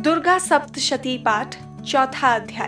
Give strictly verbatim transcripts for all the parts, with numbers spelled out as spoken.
दुर्गा सप्तशती पाठ चौथा अध्याय।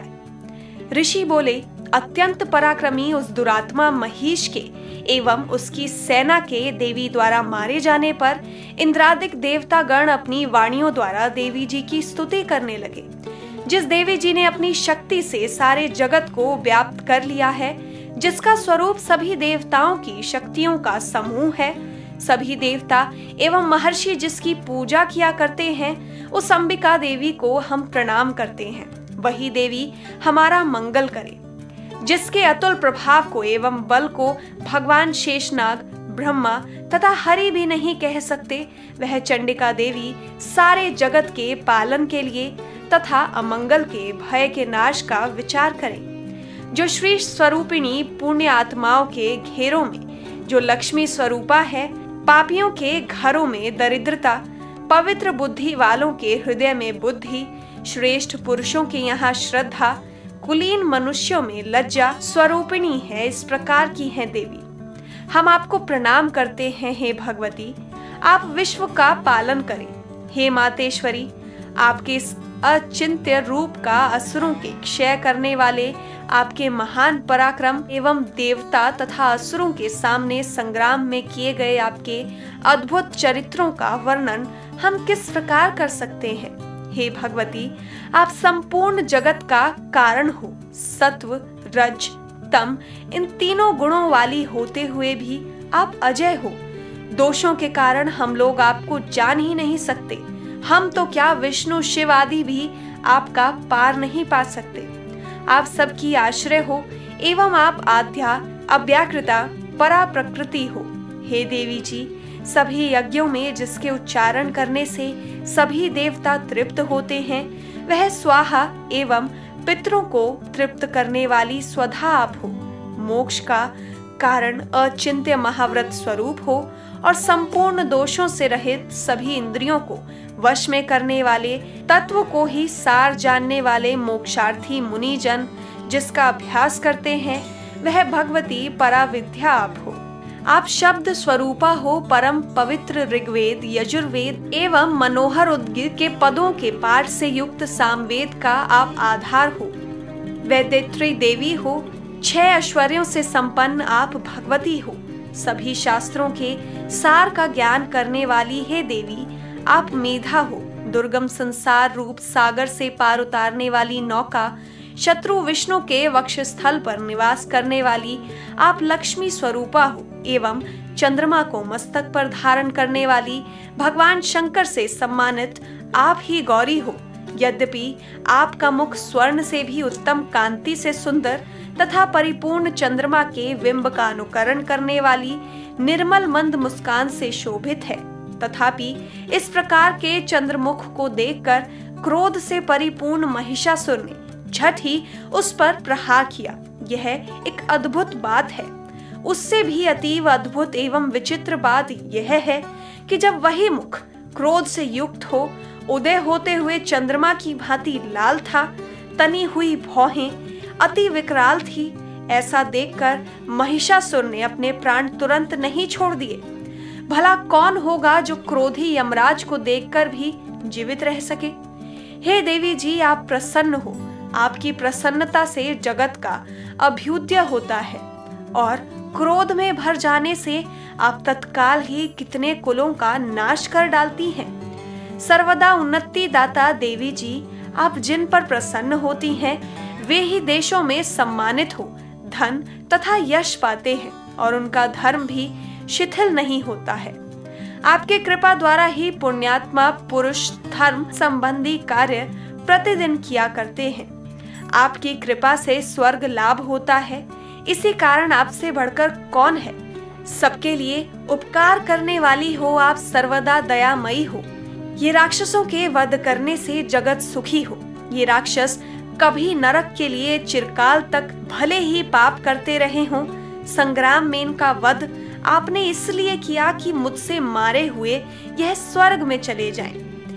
ऋषि बोले, अत्यंत पराक्रमी उस दुरात्मा महिष के एवं उसकी सेना के देवी द्वारा मारे जाने पर इंद्रादिक देवता गण अपनी वाणियों द्वारा देवी जी की स्तुति करने लगे। जिस देवी जी ने अपनी शक्ति से सारे जगत को व्याप्त कर लिया है, जिसका स्वरूप सभी देवताओं की शक्तियों का समूह है, सभी देवता एवं महर्षि जिसकी पूजा किया करते हैं, उस अंबिका देवी को हम प्रणाम करते हैं। वही देवी हमारा मंगल करे। जिसके अतुल प्रभाव को एवं बल को भगवान शेषनाग, ब्रह्मा तथा हरि भी नहीं कह सकते, वह चंडिका देवी सारे जगत के पालन के लिए तथा अमंगल के भय के नाश का विचार करे। जो श्री स्वरूपिणी पुण्य आत्माओं के घेरों में जो लक्ष्मी स्वरूपा है, पापियों के घरों में दरिद्रता, पवित्र बुद्धि वालों के हृदय में बुद्धि, श्रेष्ठ पुरुषों के यहाँ श्रद्धा, कुलीन मनुष्यों में लज्जा स्वरूपिणी है, इस प्रकार की है देवी। हम आपको प्रणाम करते हैं हे भगवती, आप विश्व का पालन करें। हे मातेश्वरी, आपके इस अचिंत्य रूप का असुरों के क्षय करने वाले आपके महान पराक्रम एवं देवता तथा असुरों के सामने संग्राम में किए गए आपके अद्भुत चरित्रों का वर्णन हम किस प्रकार कर सकते हैं। हे भगवती, आप संपूर्ण जगत का कारण हो। सत्व, रज, तम इन तीनों गुणों वाली होते हुए भी आप अजय हो। दोषों के कारण हम लोग आपको जान ही नहीं सकते। हम तो क्या विष्णु शिव आदि भी आपका पार नहीं पा सकते। आप सबकी आश्रय हो एवं आप आद्या, अव्याकृता, परा प्रकृति हो। हे देवी जी, सभी यज्ञों में जिसके उच्चारण करने से सभी देवता तृप्त होते हैं, वह स्वाहा एवं पितरों को तृप्त करने वाली स्वधा आप हो। मोक्ष का कारण अचिंत्य महाव्रत स्वरूप हो और संपूर्ण दोषों से रहित सभी इंद्रियों को वश में करने वाले, तत्व को ही सार जानने वाले मोक्षार्थी मुनि जन जिसका अभ्यास करते हैं, वह भगवती पराविद्या आप हो। आप शब्द स्वरूपा हो। परम पवित्र ऋग्वेद, यजुर्वेद एवं मनोहर उद्गीत के पदों के पाठ से युक्त सामवेद का आप आधार हो। वैदेत्री देवी हो। छह ऐश्वर्यों से संपन्न आप भगवती हो। सभी शास्त्रों के सार का ज्ञान करने वाली है देवी, आप मेधा हो। दुर्गम संसार रूप सागर से पार उतारने वाली नौका, शत्रु विष्णु के वक्षस्थल पर निवास करने वाली आप लक्ष्मी स्वरूपा हो एवं चंद्रमा को मस्तक पर धारण करने वाली भगवान शंकर से सम्मानित आप ही गौरी हो। यद्यपि आपका मुख स्वर्ण से भी उत्तम कांति से सुंदर तथा परिपूर्ण चंद्रमा के बिंब का अनुकरण करने वाली निर्मल मंद मुस्कान से शोभित है, तथापि इस प्रकार के चंद्रमुख को देखकर क्रोध से परिपूर्ण महिषासुर ने झट ही उस पर प्रहार किया। यह एक अद्भुत बात है। उससे भी अतीव अद्भुत एवं विचित्र बात यह है कि जब वही मुख क्रोध से युक्त हो, उदय होते हुए चंद्रमा की भांति लाल था, तनी हुई भौहें अति विकराल थी, ऐसा देखकर महिषासुर ने अपने प्राण तुरंत नहीं छोड़ दिए। भला कौन होगा जो क्रोधी यमराज को देखकर भी जीवित रह सके। हे देवी जी, आप प्रसन्न हो। आपकी प्रसन्नता से जगत का अभ्युदय होता है और क्रोध में भर जाने से आप तत्काल ही कितने कुलों का नाश कर डालती हैं। सर्वदा उन्नति दाता देवी जी, आप जिन पर प्रसन्न होती हैं, वे ही देशों में सम्मानित हो, धन तथा यश पाते हैं और उनका धर्म भी शिथिल नहीं होता है। आपके कृपा द्वारा ही पुण्यात्मा पुरुष धर्म संबंधी कार्य प्रतिदिन किया करते हैं। आपकी कृपा से स्वर्ग लाभ होता है, इसी कारण आपसे बढ़कर कौन है। सबके लिए उपकार करने वाली हो आप, सर्वदा दयामयी हो। ये राक्षसों के वध करने से जगत सुखी हो। ये राक्षस कभी नरक के लिए चिरकाल तक भले ही पाप करते रहे हों, संग्राम में इनका वध आपने इसलिए किया कि मुझसे मारे हुए यह स्वर्ग में चले जाएं।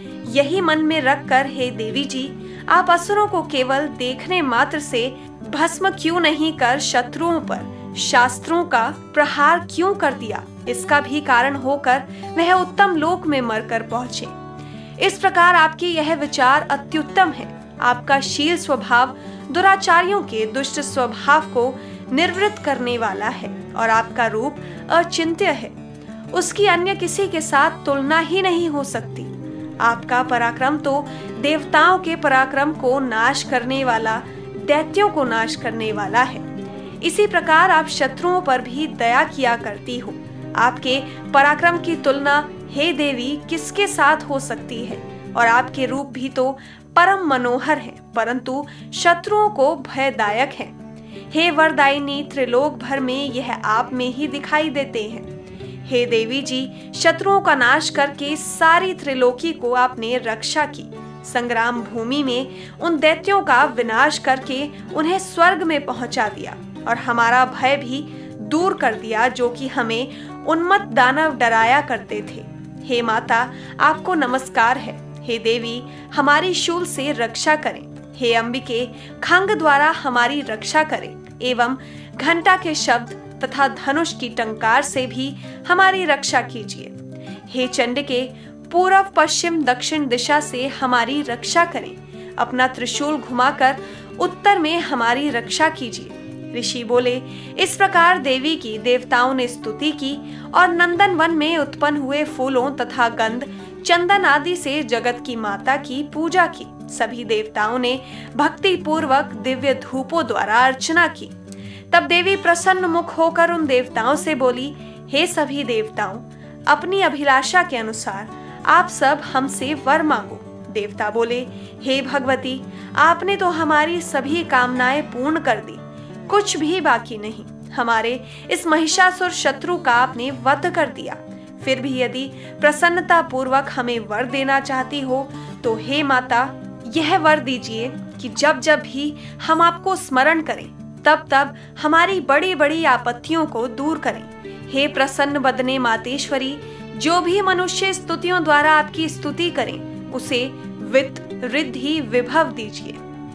यही मन में रखकर हे देवी जी, आप असुरों को केवल देखने मात्र से भस्म क्यों नहीं कर शत्रुओं पर शास्त्रों का प्रहार क्यों कर दिया। इसका भी कारण होकर वह उत्तम लोक में मरकर पहुंचे। इस प्रकार आपके यह विचार अत्युत्तम है। आपका शील स्वभाव दुराचारियों के दुष्ट स्वभाव को निवृत्त करने वाला है और आपका रूप अचिंत्य है। उसकी अन्य किसी के साथ तुलना ही नहीं हो सकती। आपका पराक्रम तो देवताओं के पराक्रम को नाश करने वाला, दैत्यों को नाश करने वाला है। इसी प्रकार आप शत्रुओं पर भी दया किया करती हो। आपके पराक्रम की तुलना हे देवी किसके साथ हो सकती है? और आपके रूप भी तो परम मनोहर है, परंतु शत्रुओं को भयदायक है। हे वरदायिनी, त्रिलोक भर में यह आप में ही दिखाई देते हैं। हे देवी जी, शत्रुओं का नाश करके सारी त्रिलोकी को आपने रक्षा की। संग्राम भूमि में उन दैत्यों का विनाश करके उन्हें स्वर्ग में पहुंचा दिया और हमारा भय भी दूर कर दिया, जो कि हमें उन्मत्त दानव डराया करते थे। हे माता, आपको नमस्कार है। हे देवी, हमारी शूल से रक्षा करें। हे अंबिके, खंग द्वारा हमारी रक्षा करें एवं घंटा के शब्द तथा धनुष की टंकार से भी हमारी रक्षा कीजिए। हे चंडिके, पूर्व पश्चिम दक्षिण दिशा से हमारी रक्षा करें। अपना त्रिशूल घुमाकर उत्तर में हमारी रक्षा कीजिए। ऋषि बोले, इस प्रकार देवी की देवताओं ने स्तुति की और नंदन वन में उत्पन्न हुए फूलों तथा गंध, चंदन आदि से जगत की माता की पूजा की। सभी देवताओं ने भक्ति पूर्वक दिव्य धूपों द्वारा अर्चना की। तब देवी प्रसन्न मुख होकर उन देवताओं से बोली, हे सभी देवताओं, अपनी अभिलाषा के अनुसार आप सब हमसे वर मांगो। देवता बोले, हे भगवती, आपने तो हमारी सभी कामनाएं पूर्ण कर दी, कुछ भी बाकी नहीं। हमारे इस महिषासुर शत्रु का आपने वध कर दिया। फिर भी यदि प्रसन्नता पूर्वक हमें वर देना चाहती हो तो हे माता, यह वर दीजिए कि जब जब भी हम आपको स्मरण करें तब तब हमारी बड़ी बड़ी आपत्तियों को दूर करें। हे प्रसन्न बदने मातेश्वरी, जो भी मनुष्य स्तुतियों द्वारा आपकी स्तुति करें उसे वित्त, रिद्धि, विभव दीजिए।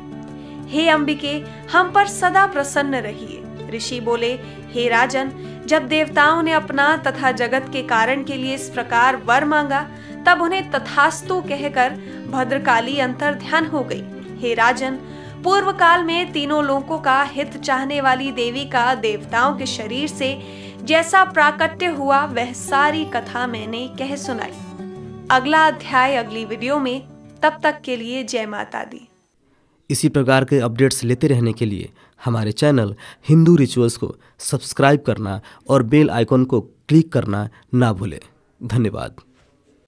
हे अंबिके, हम पर सदा प्रसन्न रहिए। ऋषि बोले, हे राजन, जब देवताओं ने अपना तथा जगत के कारण के लिए इस प्रकार वर मांगा तब उन्हें तथास्तु कहकर भद्रकाली अंतर ध्यान हो गई। हे राजन, पूर्व काल में तीनों लोकों का हित चाहने वाली देवी का देवताओं के शरीर से जैसा प्राकट्य हुआ वह सारी कथा मैंने कह सुनाई। अगला अध्याय अगली वीडियो में। तब तक के लिए जय माता दी। इसी प्रकार के अपडेट्स लेते रहने के लिए हमारे चैनल हिंदू रिचुअल्स को सब्सक्राइब करना और बेल आइकॉन को क्लिक करना ना भूलें। धन्यवाद।